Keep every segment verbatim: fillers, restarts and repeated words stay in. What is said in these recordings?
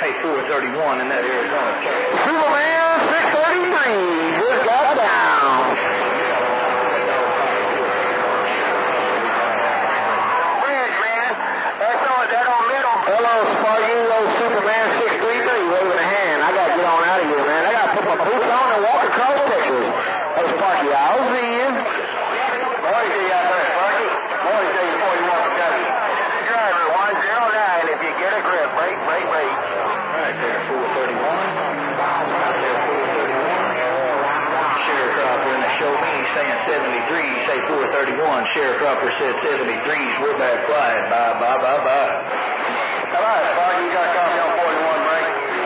Hey, four thirty-one in that Arizona truck. Superman six thirty-three just got down. Bridge, man. That's on, that on middle. Hello, Sparky. Old Superman six thirty-three waving a hand. I got to get on out of here, man. I got to put my boots on and walk across Texas. Hey, Sparky, I'll see you. Boy, see you out there, Sparky. Boy, see you before you walk the gun. Driver, one zero nine. If you get a grip, break, break, break. Right there, four thirty-one. Right there, four thirty-one. Sharecropper in the show me, he's saying seventy-three. Say four thirty-one. Sharecropper said seventy-threes. We're back flying. Bye, bye, bye, bye. All right, Sparky, you got a copy on forty-one, break.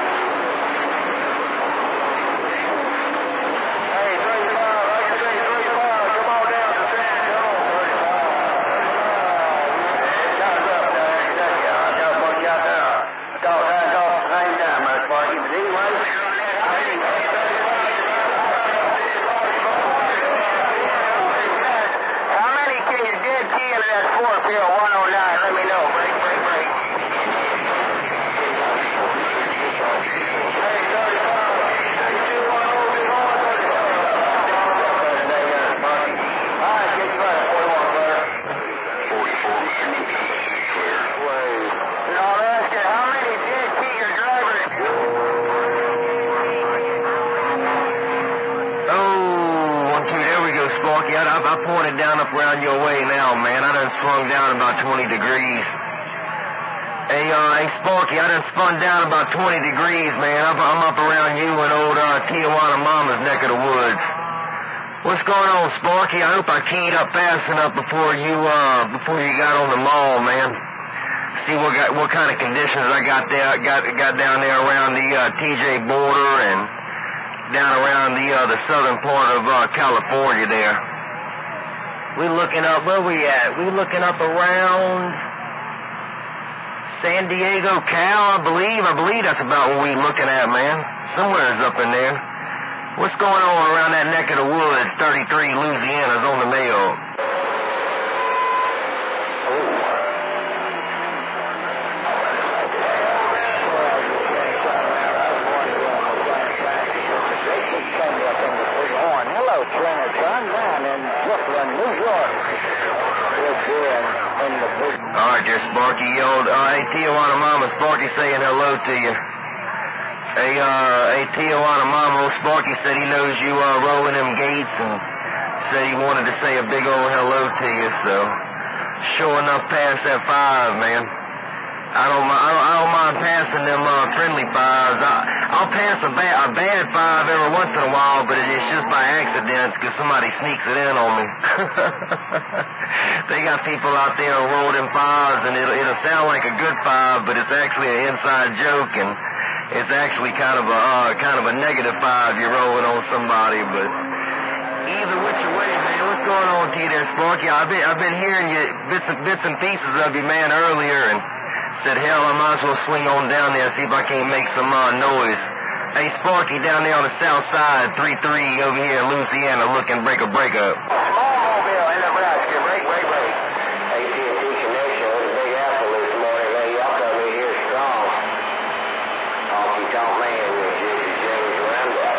Hey, thirty-five, I can say thirty-five. Come on down to San Antonio. thirty-five. Got us up there. Exactly. I got a bunch out there. Dog hands off at the same time, my Sparky. But anyway, how many can you dead key into that four pill one oh nine? Let me know. Break, break, break. Hey, thirty-five. You want to hold it on? All right, get you right. forty-one, brother. forty-four, clear. Wait. And I'll ask you, how many dead key your driver? Oh, one, two, there we go, Sparky. I, I, I pointed down up around your way now, man. I done swung down about twenty degrees. Hey, uh, hey, Sparky, I done spun down about twenty degrees, man. I'm, I'm up around you and old, uh, Tijuana Mama's neck of the woods. What's going on, Sparky? I hope I keyed up fast enough before you, uh, before you got on the mall, man. See what got, what kind of conditions I got there, got, got down there around the, uh, T J border and down around the, uh, the southern part of, uh, California there. We looking up, where we at? We looking up around San Diego, Cal, I believe. I believe that's about what we looking at, man. Somewhere's up in there. What's going on around that neck of the woods? thirty-three, Louisiana's on the mail. Hello, Trainer Son, down in Brooklyn, New York. It's here in the big... All right, there, Sparky. Old, uh, hey, Tijuana Mama, Sparky saying hello to you. Hey, uh, hey, Tijuana Mama, old Sparky said he knows you, uh, rolling them gates and said he wanted to say a big old hello to you, so sure enough, pass that five, man. I don't, I don't, I don't mind passing them, uh, friendly fives. I, I'll pass a bad, a bad five every once in a while, but it's just by accident because somebody sneaks it in on me. They got people out there who roll them fives, and it'll, it'll sound like a good five, but it's actually an inside joke, and it's actually kind of a, uh, kind of a negative five you're rolling on somebody, but either which way, man, what's going on to you there, Sparky? I've been, I've been hearing you, bits and, bits and pieces of you, man, earlier, and said, hell, I might as well swing on down there and see if I can't make some, uh, noise. Hey, Sparky, down there on the south side, three three over here in Louisiana, looking break a break up. Small mobile in Nebraska, break, break, break. A T and T connection with the Big Apple this morning. Hey, y'all come in here strong. Honky tonk man with Jesse James Randall.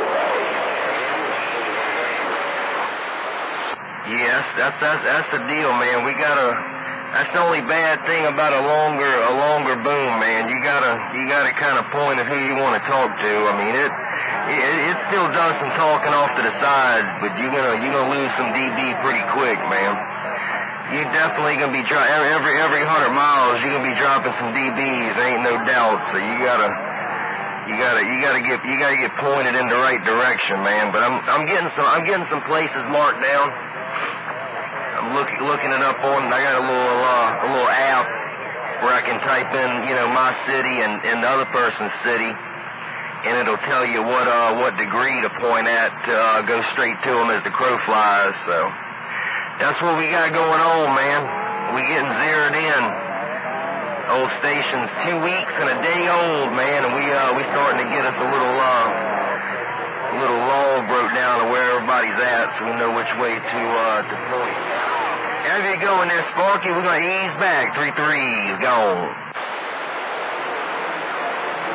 Yes, that's, that's, that's the deal, man. We gotta... That's the only bad thing about a longer, a longer boom, man. You gotta, you gotta kind of point at who you want to talk to. I mean, it, it, it still does some talking off to the sides, but you're gonna, you're gonna lose some D B pretty quick, man. You're definitely gonna be dro- every, every, every hundred miles, you're gonna be dropping some D Bs. There ain't no doubt. So you gotta, you gotta, you gotta get, you gotta get pointed in the right direction, man. But I'm, I'm getting some, I'm getting some places marked down. I'm look, looking it up on, I got a little, uh, a little app where I can type in, you know, my city and, and the other person's city, and it'll tell you what, uh, what degree to point at to, uh, go straight to them as the crow flies, so. That's what we got going on, man. We getting zeroed in. Old station's two weeks and a day old, man, and we, uh, we starting to get us a little, uh, a little log broke down of where everybody's at, so we know which way to, uh, to point. As you go in there, Sparky, we're gonna ease back. three three is gone.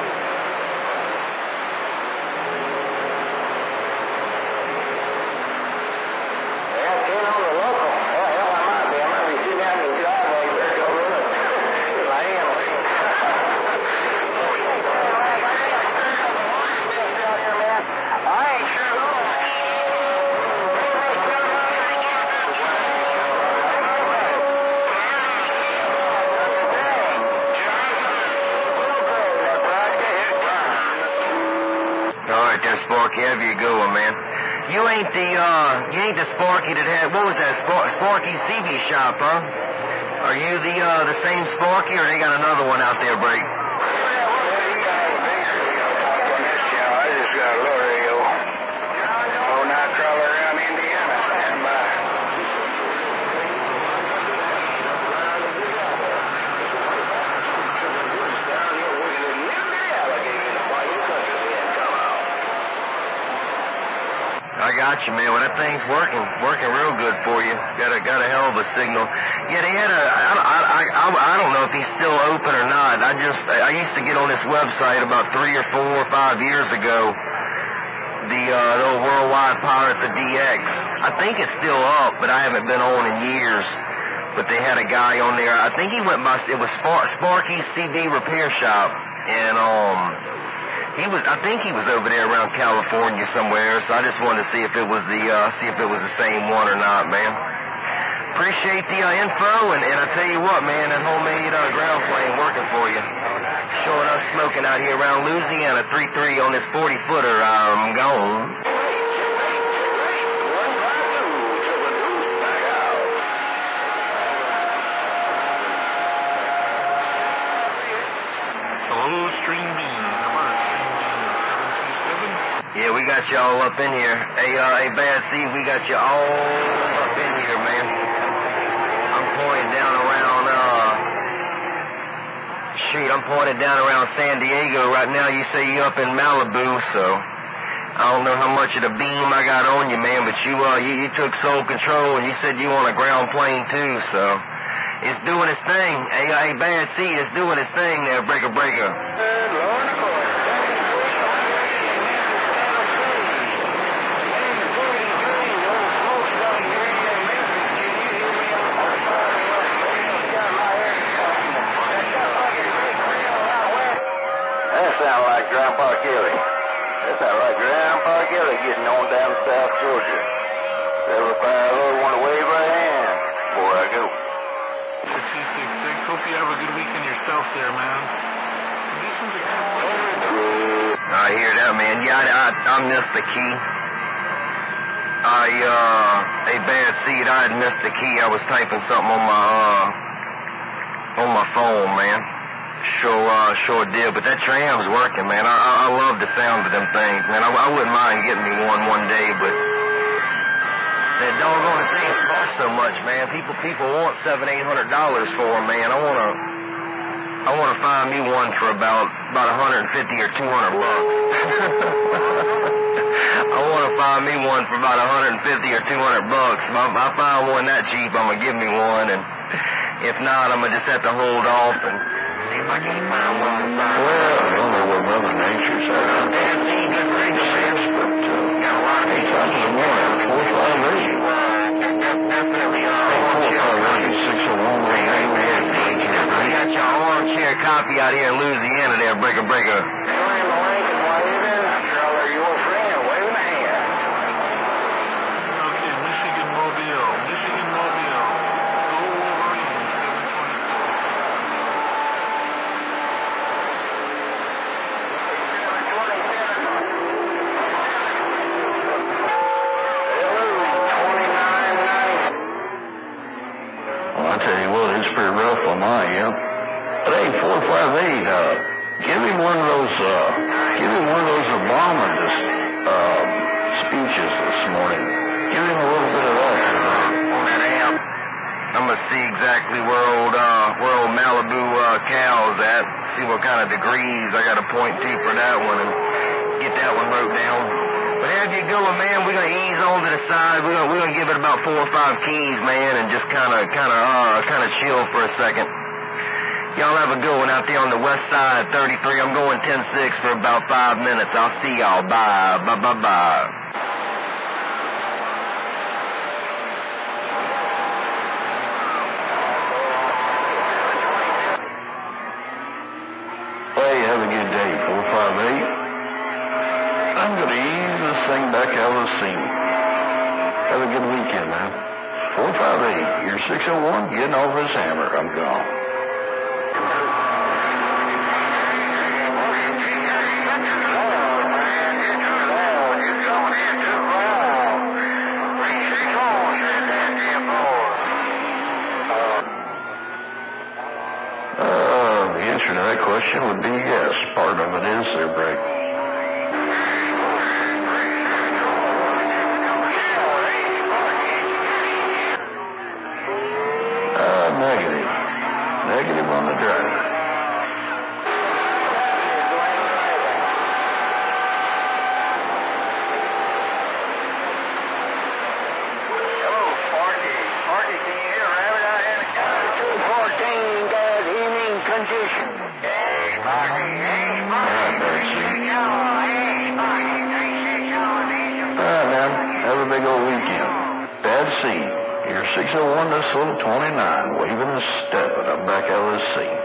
right there, Sparky. Have you a good one, man. You ain't the, uh, you ain't the Sparky that had, what was that, Spar Sparky C V shop, huh? Are you the, uh, the same Sparky, or they got another one out there, Break? I just got a little radio. Oh, now crawler around Indiana. Stand by. I got you, man. Well, that thing's working, working real good for you. Got a, got a hell of a signal. Yeah, they had a, I, I, I, I don't know if he's still open or not. I just, I used to get on this website about three or four or five years ago. The, uh, the old Worldwide Pirates of D X. I think it's still up, but I haven't been on in years. But they had a guy on there. I think he went by, it was Spar Sparky's C D Repair Shop. And, um, He was, I think he was over there around California somewhere, so I just wanted to see if it was the, uh, see if it was the same one or not, man. Appreciate the uh, info, and, and I tell you what, man, that homemade uh, ground plane working for you. Showing us smoking out here around Louisiana, three three on this forty footer. I'm gone. Hello, Stream Bean. Yeah, we got y'all up in here. Hey, uh, hey, Bad Steve, we got you all up in here, man. I'm pointing down around, uh, shoot, I'm pointing down around San Diego right now. You say you up in Malibu, so I don't know how much of the beam I got on you, man, but you, uh, you, you took sole control, and you said you want a ground plane, too, so it's doing its thing. Hey, hey, Bad Steve, it's doing its thing there, Breaker Breaker. Sound like Grandpa Kelly. That sound like Grandpa Kelly getting on down to South Georgia. Several five oh want to wave a hand before I go. two six six, hope you have a good weekend yourself there, man. I hear that, man. Yeah, I, I, I missed the key. I, uh, a bad seed, I had missed the key. I was typing something on my, uh, on my phone, man. Sure, uh, sure did, but that tram's working, man. I, I, I love the sound of them things, man. I, I wouldn't mind getting me one one day, but that doggone thing costs so much, man. People, people want seven, eight hundred dollars for them, man. I wanna, I wanna find me one for about, about a hundred and fifty or two hundred bucks. I wanna find me one for about a hundred and fifty or two hundred bucks. If I, if I find one that cheap, I'm gonna give me one, and if not, I'm gonna just have to hold off and see if I can find one. Well, I don't know what Mother Nature's at. Damn, see, good radio, man. But, uh, got a lot of eight times in the morning, four five eight. Definitely, uh, four five eight, six oh one, hey, man, I got your armchair copy out here in Louisiana there, Breaker Breaker. Okay, Michigan Mobile. Michigan Mobile. Go Wolverines, seven Well, I tell you what, it's pretty rough on my end. But hey, four five eight, uh, give him one of those, uh, give him one of those Obama uh, speeches this morning. Give him a little bit of that uh, on that amp. I'm gonna see exactly where old, uh, where old Malibu, uh, Cal's at. See what kind of degrees I gotta point to for that one and get that one wrote down. But there you go, man. We're gonna ease on to the side. We're gonna, we're gonna give it about four or five keys, man, and just kinda, kinda, uh, kinda chill for a second. Y'all have a good one out there on the west side, thirty-three. I'm going ten six for about five minutes. I'll see y'all. Bye. Bye, bye, bye. Hey, have a good day, four five eight. I'm gonna ease this thing back out of the seam. Have a good weekend, man. four five eight, you're six oh one, getting off this hammer. I'm gone. side seat. Your six oh one, this little twenty-nine, waving and stepping up back out of the seat.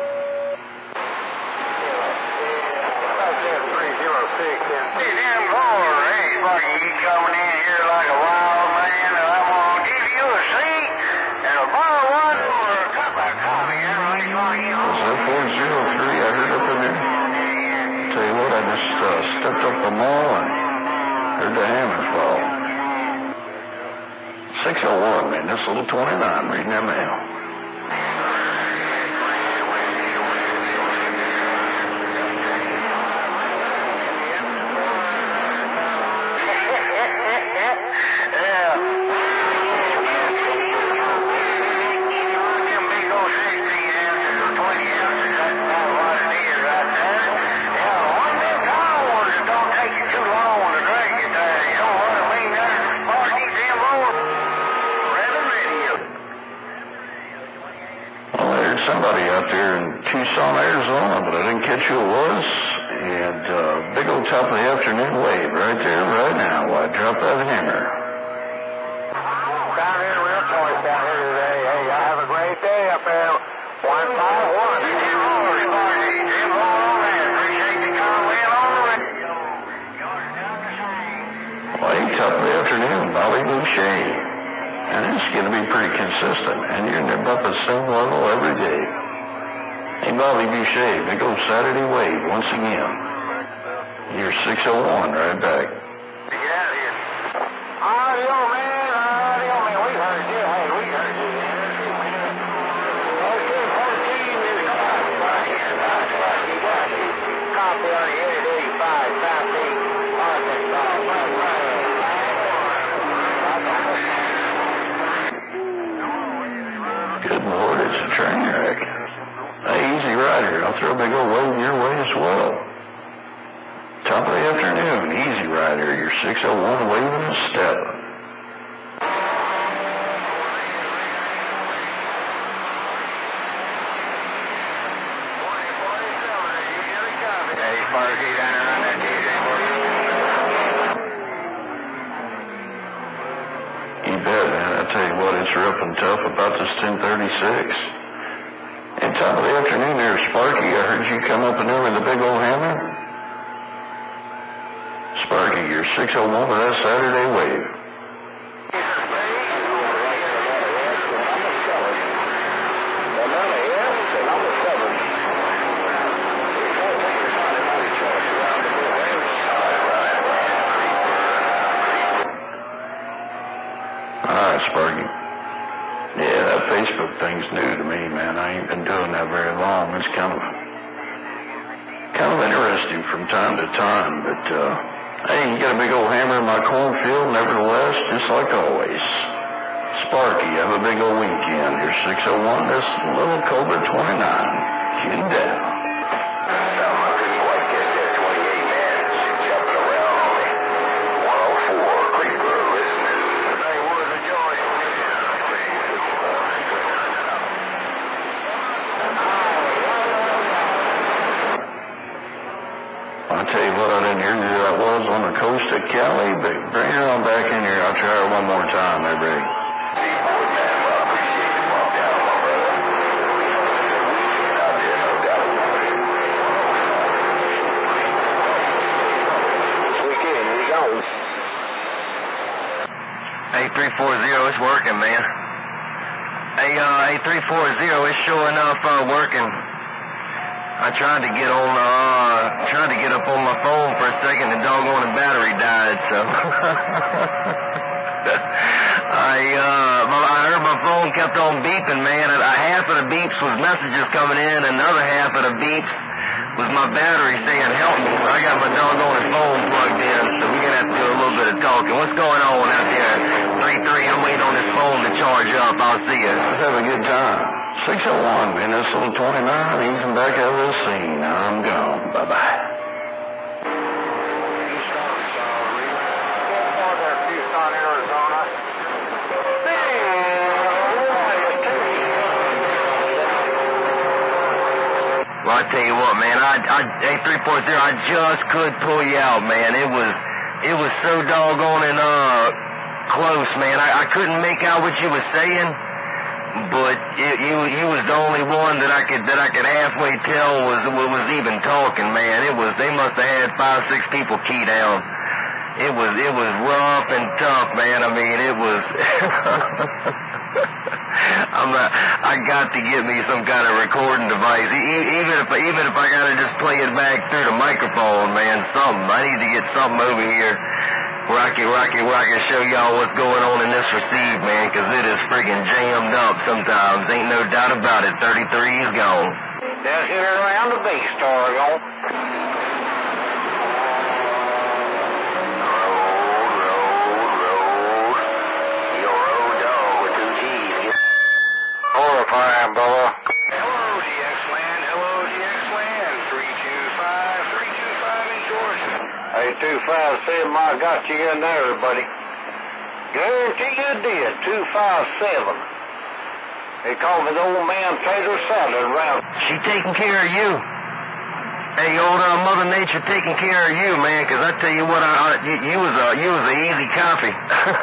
Hey, damn Lord, hey, Sparky, you coming in here like a wild man, and I'm gonna give you a seat and a bottle of water or a cup of coffee, all right, Sparky? Was that four zero three I heard up in there? Tell you what, I just uh, stepped up the mall and heard the hammer fall. six oh one, man, this little twenty-nine, reading that mail. Somebody out there in Tucson, Arizona, but I didn't catch who it was. And uh, big old top of the afternoon wave right there, right now, while I drop that hammer. Down here, real choice down here today. Hey, y'all have a great day up there. one five one. Jim Lord, Sparky. Jim Lord on that. Appreciate the comment on the radio. Well, hey, top of the afternoon, Bobby Boucher. And it's going to be pretty consistent, and you're about the same level every day. Hey, Bobby Boucher, big old Saturday wave once again. You're six oh one, right back. Get out of here. Audio, man. Audio, man. We heard you. Hey, we heard you. Okay, fourteen is copy on the eight eighty-five, Southeast Arkansas. Good Lord, it's a train wreck. Hey, easy rider, I'll throw a big old wave your way as well. Top of the afternoon, easy rider, your six oh one waving and stepping. Hey, Sparky, down around that T J. You bet, man. I tell you what, it's rough and tough about this ten thirty-six. And top of the afternoon there, Sparky, I heard you come up in there with a big old hammer. Sparky, you're six oh one with that Saturday wave. Sparky. Yeah, that Facebook thing's new to me, man. I ain't been doing that very long. It's kind of, kind of interesting from time to time, but, uh, hey, you got a big old hammer in my cornfield, nevertheless, just like always. Sparky, have a big old weekend. You're six oh one, this little Cobra twenty-nine. Getting down. I'll tell you what, I didn't hear who that was on the coast of Cali, but bring her on back in here. I'll try her one more time there, Big. Weekend, here he goes. eight three four zero is working, man. Hey, uh, eight three four zero is showing up, uh, working. I tried to get on, uh, tried to get up on my phone for a second, the doggone battery died, so. I, uh, I heard my phone kept on beeping, man. And half of the beeps was messages coming in, and the other half of the beeps was my battery saying, help me. I got my doggone phone plugged in, so we're gonna have to do a little bit of talking. What's going on out there? three three, I'm waiting on this phone to charge up. I'll see you. Let's have a good time. six oh one, man, this little twenty-nine, easing back out of the scene. I'm gone. Bye-bye. Tucson, Arizona. Well, I tell you what, man, I, I, eight three four zero, I just could pull you out, man. It was, it was so doggone and, uh, close, man. I, I couldn't make out what you were saying, but it, you you was the only one that I could that I could halfway tell was was even talking, man. It was they must have had five six people key down. It was it was rough and tough, man. I mean, it was. I'm not, I got to get me some kind of recording device, e- even if even if I gotta just play it back through the microphone, man. Something. I need to get something over here where I can where I can where I can show y'all what's going on in this receive, man, because it is friggin' jammed up sometimes. Ain't no doubt about it. thirty-three is gone. That's it around the base, Targo. Horrifying, Bubba. Hello, D X Land. Hello, D X Land. three two five, three two five in Georgia. Hey, two five seven, I got you in there, buddy. Guarantee you did. two five seven. They call me the old man Tater Salad around. She taking care of you. Hey, old uh, Mother Nature taking care of you, man, because I tell you what, I, I, you, you was a you was a easy copy.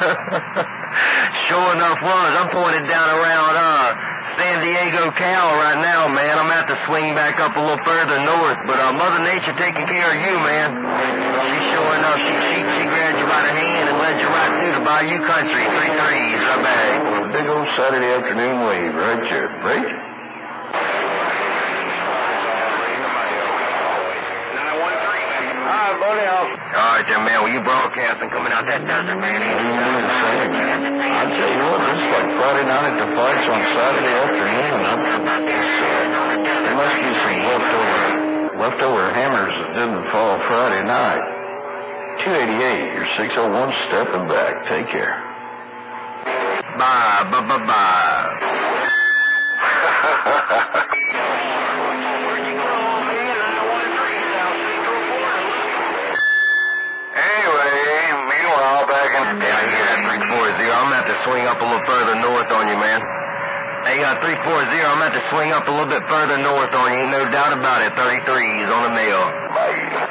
Sure enough was. I'm pointed down around uh, San Diego, Cal right now, man. I'm going to have to swing back up a little further north, but uh, Mother Nature taking care of you, man. She sure enough, she, she, she grabbed you by the hand and led you right through the Bayou Country, three threes, right back. Big old Saturday afternoon wave, right there, right? All right, then, man. Well, you broadcasting coming out that desert, man. I tell you what, it's like Friday night at the fights on Saturday afternoon. I'm, there must be some leftover, leftover hammers that didn't fall Friday night. two eighty-eight, you're six oh one stepping back. Take care. Bye, bye, bye, bye. I'm going to have to swing up a little further north on you, man. Hey, uh, three four zero, I'm going to have to swing up a little bit further north on you. Ain't no doubt about it. thirty-threes on the mail. Bye.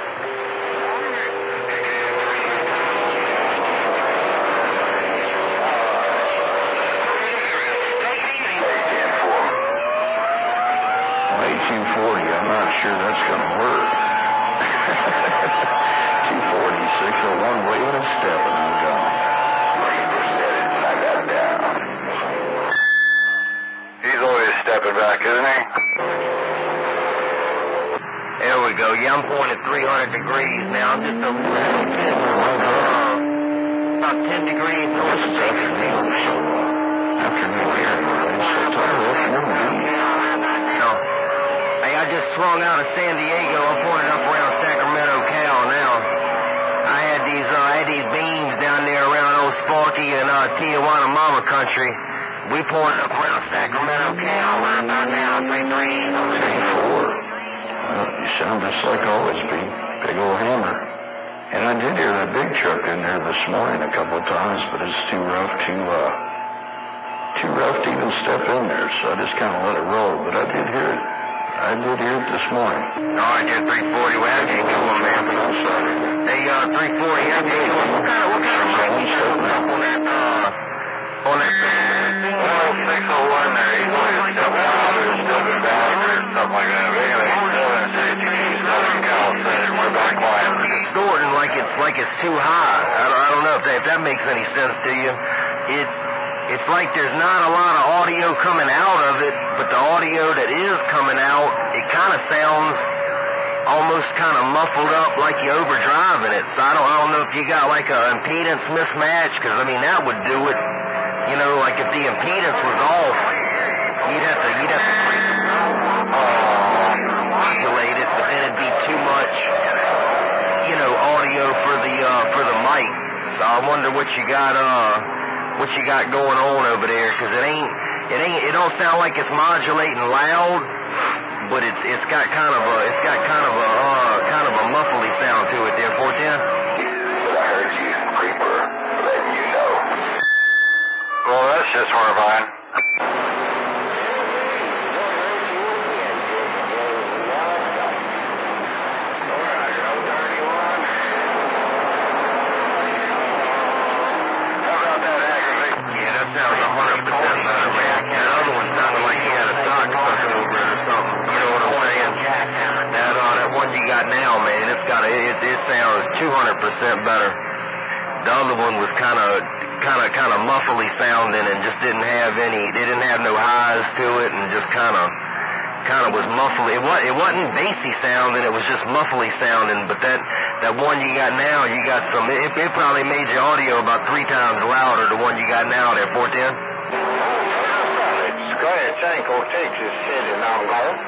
eighteen forty, I'm not sure that's going to work. two forty, six oh one, waving and stepping, I'm gone. Stepping back, isn't he? There we go. Yeah, I'm pointing at three hundred degrees now. I'm just a little bit, uh, about ten degrees north of Bakersfield. Afternoon here, No. Hey, I just swung out of San Diego. I'm pointing up around Sacramento, Cal now. I had these, uh, I had these beams down there around old Sparky and uh, Tijuana Mama Country. We pouring up around Sacramento, Cal, right about now, three three. Four. Well, you sound just like always, Pete. Big old hammer. And I did hear that big truck in there this morning a couple of times, but it's too rough to, uh, too rough to even step in there, so I just kind of let it roll. But I did hear it. I did hear it this morning. All right, there, three forty. Well, how you doing, man? Hey, uh, three forty, how you doing? What kind of, what kind of mic you got on that, uh, on that? Well, six oh one there, he's always stepping out or stepping back or something like that. But anyway, he's still in safety, Southern California, we're back quiet. Distorting like it's, like it's too high. I don't, I don't know if that, if that makes any sense to you. It, it's like there's not a lot of audio coming out of it, but the audio that is coming out, it kind of sounds almost kind of muffled up like you're overdriving it. So I don't, I don't know if you got like an impedance mismatch, because I mean that would do it. You know, like if the impedance was off, you'd have to, you'd have to modulate it, but then it'd be too much, you know, audio for the, uh, for the mic. So I wonder what you got, uh, what you got going on over there, because it ain't, it ain't, it don't sound like it's modulating loud, but it's, it's got kind of a, it's got kind of a, uh, kind of a muffly sound to it there, four ten. But I heard you, Creeper, letting you know. Well, that's just horrifying. that's got a, it, it sounds two hundred percent better. The other one was kind of, kind of, kind of muffly sounding and just didn't have any, they didn't have no highs to it and just kind of, kind of was muffly. It, was, it wasn't bassy sounding, it was just muffly sounding, but that, that one you got now, you got some, it, it probably made your audio about three times louder, the one you got now there, four ten. Go ahead, Tanko, Texas City, now I'm going.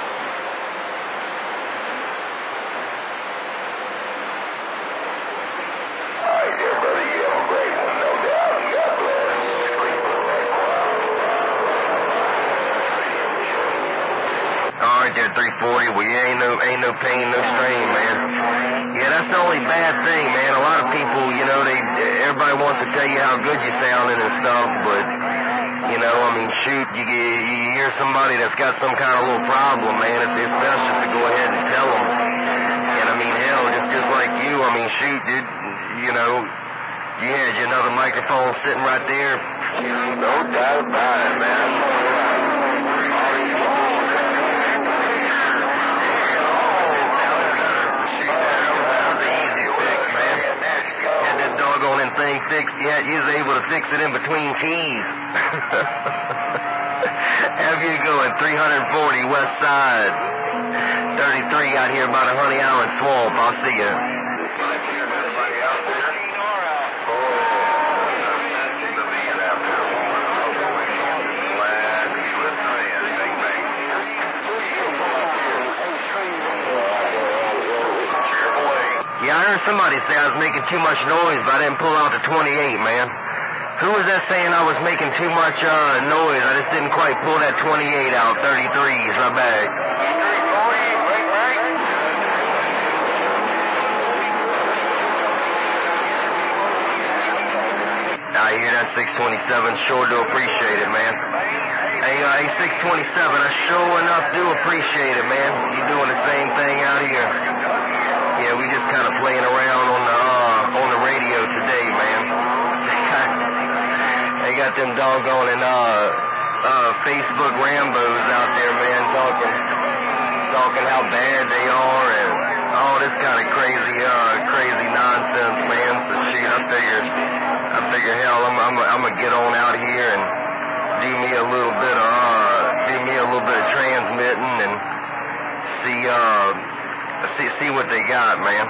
Alright there, brother, you have a great one, no doubt. God bless. Alright there, three forty, well, you ain't no, ain't no pain, no strain, man. Yeah, that's the only bad thing, man. A lot of people, you know, they, everybody wants to tell you how good you're sounding and stuff, but, you know, I mean, shoot, you, you hear somebody that's got some kind of little problem, man, it's, it's best just to go ahead and tell them. And I mean, hell, just, just like you, I mean, shoot, dude, you know, you had your another microphone sitting right there. No doubt about it, man. On them thing fixed yet, you was able to fix it in between keys. Have you going three forty West Side, thirty-three out here by the Honey Island Swamp. I'll see you. Yeah, I heard somebody say I was making too much noise, but I didn't pull out the twenty-eight, man. Who was that saying I was making too much uh, noise? I just didn't quite pull that twenty-eight out. thirty-threes, my bad. I hear that six twenty-seven. Sure do appreciate it, man. Hey, uh, hey, six twenty-seven, I sure enough do appreciate it, man. You doing the same thing out here. Yeah, we just kind of playing around on the uh, on the radio today, man. They got them doggone and uh, uh, Facebook Rambos out there, man, talking talking how bad they are and all this kind of crazy uh, crazy nonsense, man. So shit, I figure I figure hell, I'm I'm I'm gonna get on out here and do me a little bit of uh, do me a little bit of transmitting and see uh. See, see what they got, man.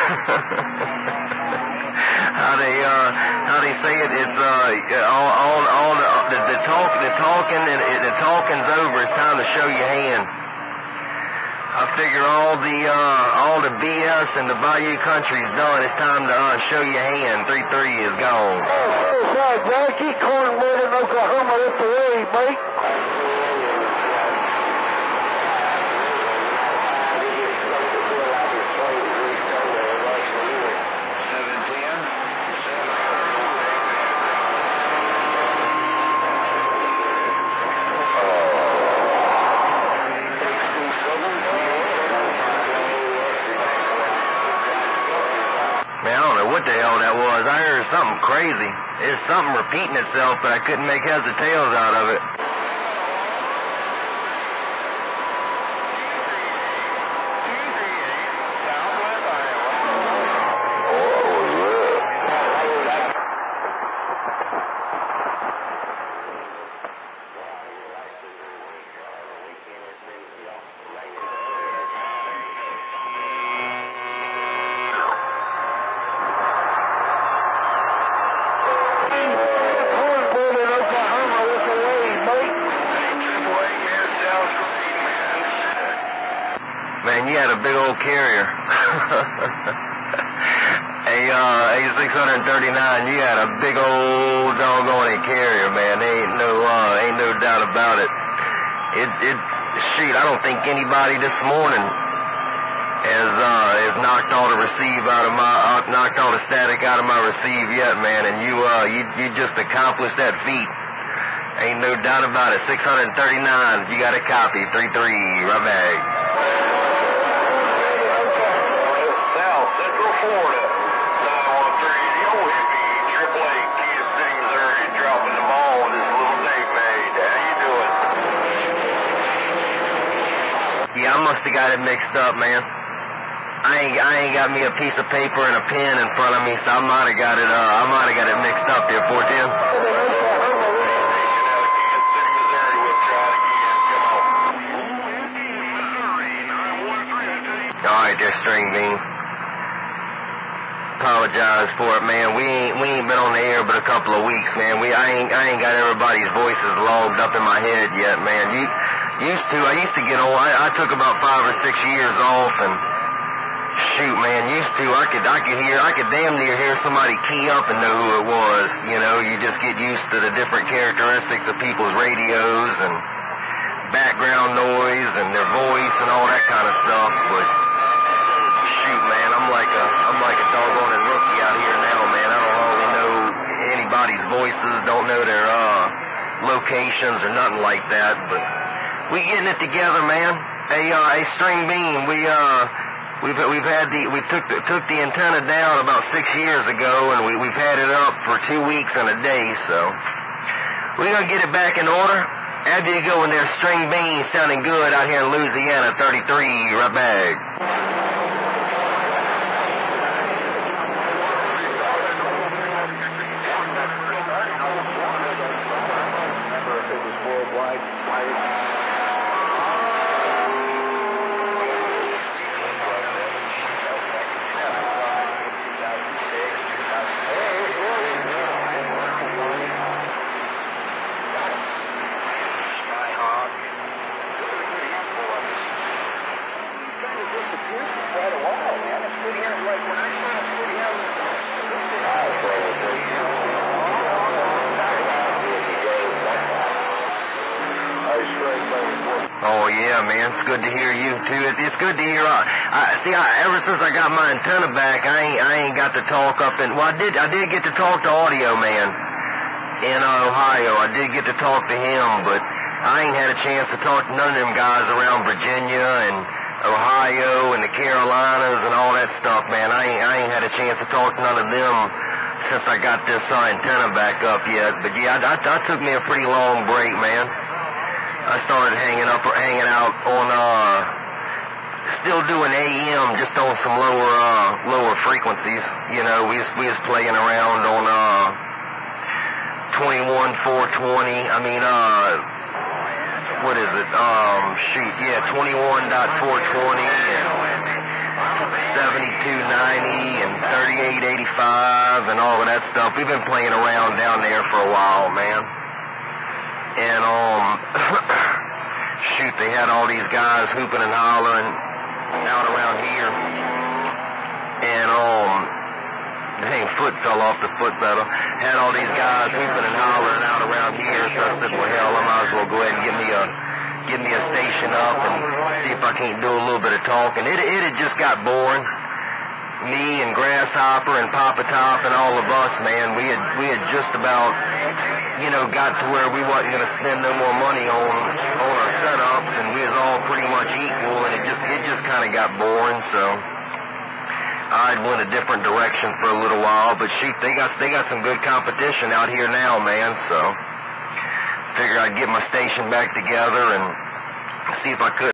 how they, uh, how they say it? It's uh, all, all, all the, the, the talk, the talking, and the talking's over. It's time to show your hand. I figure all the, uh, all the B S and the Bayou Country's done. It's time to uh, show your hand. Three three is gone. Oh, sorry, Jackie, Cornwood in Oklahoma, that's the way, mate. What the hell that was? I heard something crazy. It's something repeating itself, but I couldn't make heads or tails out of it. Man, you had a big old carrier. a, uh, A six thirty-nine, you had a big old doggone carrier, man. There ain't no, uh, ain't no doubt about it. It, it, shoot, I don't think anybody this morning has, uh, has knocked all the receive out of my, uh, knocked all the static out of my receive yet, man. And you, uh, you, you just accomplished that feat. Ain't no doubt about it. six thirty-nine, you got a copy. three three, right back. Yeah, I must have got it mixed up, man. I ain't, I ain't got me a piece of paper and a pen in front of me, so I might have got it, uh, I might have got it mixed up there, four ten. Alright, there, String Bean. Apologize for it, man. We ain't, we ain't been on the air but a couple of weeks, man. We, I ain't, I ain't got everybody's voices logged up in my head yet, man. You, used to, I used to get on, I, I took about five or six years off, and shoot, man, used to, I could, I could hear, I could damn near hear somebody key up and know who it was. You know, you just get used to the different characteristics of people's radios and background noise and their voice and all that kind of stuff, but shoot, man, I'm like a, I'm like a doggone rookie out here now, man. I don't really know anybody's voices, don't know their, uh, locations or nothing like that, but we getting it together, man. Hey, uh, hey, String Bean, we, uh, we've, we've had the, we took the, took the antenna down about six years ago, and we, we've had it up for two weeks and a day, so we're gonna get it back in order. After you go in there, String Bean, sounding good out here in Louisiana, thirty-three, right back. Oh yeah, man, it's good to hear you too. It, it's good to hear. Uh, I see. I, ever since I got my antenna back, I ain't, I ain't got to talk up in. Well, I did, I did get to talk to Audio Man in uh, Ohio. I did get to talk to him, but I ain't had a chance to talk to none of them guys around Virginia and Ohio and the Carolinas and all that stuff, man. I ain't, I ain't had a chance to talk to none of them since I got this uh, antenna back up yet. But yeah, I, I, I took me a pretty long break, man. I started hanging up, hanging out on, uh, still doing A M, just on some lower, uh, lower frequencies. You know, we was, we was playing around on, uh, twenty-one four twenty. I mean, uh, what is it? Um, shoot, yeah, twenty-one four twenty and seventy-two ninety and thirty-eight eighty-five and all of that stuff. We've been playing around down there for a while, man. And, um, shoot, they had all these guys hooping and hollering out around here. And, um, dang, foot fell off the foot pedal. Had all these guys hooping and hollering out around here. So I said, well, hell, I might as well go ahead and give me a, give me a station up and see if I can't do a little bit of talking. It, it had just got boring. Me and Grasshopper and Papa Top and all of us, man, we had, we had just about, you know, got to where we wasn't going to spend no more money on, on our setups, and we was all pretty much equal, and it just, it just kind of got boring, so I'd went a different direction for a little while, but shoot, they got, they got some good competition out here now, man, so figure I'd get my station back together and see if I could